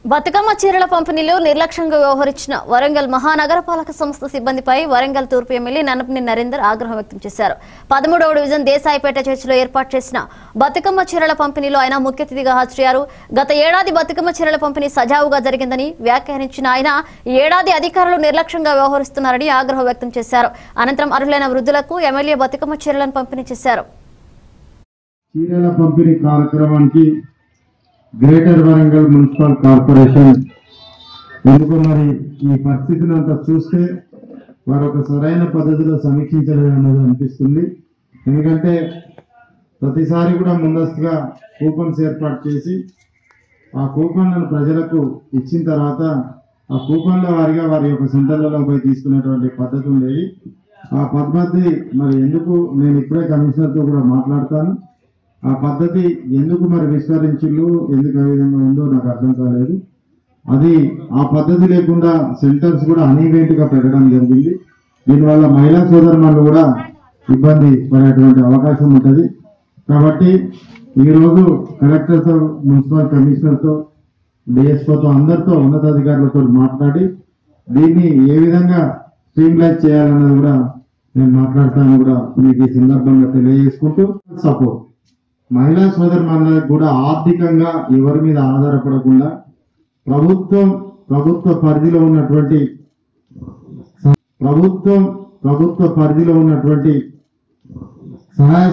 బతుకమ్మ చీరల పంపిణీలో నిర్లక్ష్యంగా వ్యవహరించిన వరంగల్ మహానగరపాలక సంస్థ సిబ్బందిపై వరంగల్ తూర్పు ఎమ్మెల్యే నన్నపనేని నరేందర్ ఆగ్రహం వ్యక్తం చేశారు. 13వ డివిజన్ దేశాయిపేట చర్చిలో ఏర్పాటు చేసిన బతుకమ్మ చీరల పంపిణీలో ఆయన ముఖ్య అతిథిగా హాజరయ్యారు. గత ఏడాది బతుకమ్మ చీరల పంపిణీ సజావుగా జరిగిందని వ్యాఖ్యానించిన ఆయన ఈ ఏడాది అధికారులు నిర్లక్ష్యంగా వ్యవహరిస్తున్నారని ఆగ్రహం వ్యక్తం చేశారు. అనంతరం అర్హులైన వృద్ధులకు ఎమ్మెల్యే బతుకమ్మ చీరలను పంపిణీ చేశారు. చీరల పంపిణీ కార్యక్రమానికి గ్రేటర్ వరంగల్ మున్సిపల్ కార్పొరేషన్ ఎందుకు మరి ఈ పరిస్థితిని అంతా చూస్తే వారు ఒక సరైన పద్ధతిలో సమీక్షించలేదు అన్నది అనిపిస్తుంది. ఎందుకంటే ప్రతిసారి కూడా ముందస్తుగా కూపన్స్ ఏర్పాటు చేసి ఆ కూపన్లను ప్రజలకు ఇచ్చిన తర్వాత ఆ కూపన్ల వారిగా వారి యొక్క సెంటర్లలో పోయి తీసుకునేటువంటి పద్ధతి ఉండేది. ఆ పద్ధతి మరి ఎందుకు నేను ఇప్పుడే కమిషనర్తో కూడా మాట్లాడతాను. ఆ పద్ధతి ఎందుకు మరి విస్తరించిళ్ళు, ఎందుకు ఆ విధంగా ఉందో నాకు అర్థం కాలేదు. అది ఆ పద్ధతి లేకుండా సెంటర్స్ కూడా అన్ఈవెంట్గా పెట్టడం జరిగింది. దీనివల్ల మహిళా సోదరులు కూడా ఇబ్బంది పడేటువంటి అవకాశం ఉంటుంది. కాబట్టి ఈరోజు కలెక్టర్తో, మున్సిపల్ కమిషనర్తో, డిఎస్ఓతో అందరితో ఉన్నతాధికారులతో మాట్లాడి దీన్ని ఏ విధంగా స్ట్రీమ్లైన్ చేయాలన్నది కూడా నేను మాట్లాడతాను కూడా మీకు ఈ సందర్భంగా తెలియజేసుకుంటూ సపోర్ట్ మహిళా సోదరులందరికీ కూడా ఆర్థికంగా ఎవరి మీద ఆధారపడకుండా ప్రభుత్వ పరిధిలో ఉన్నటువంటి సహాయ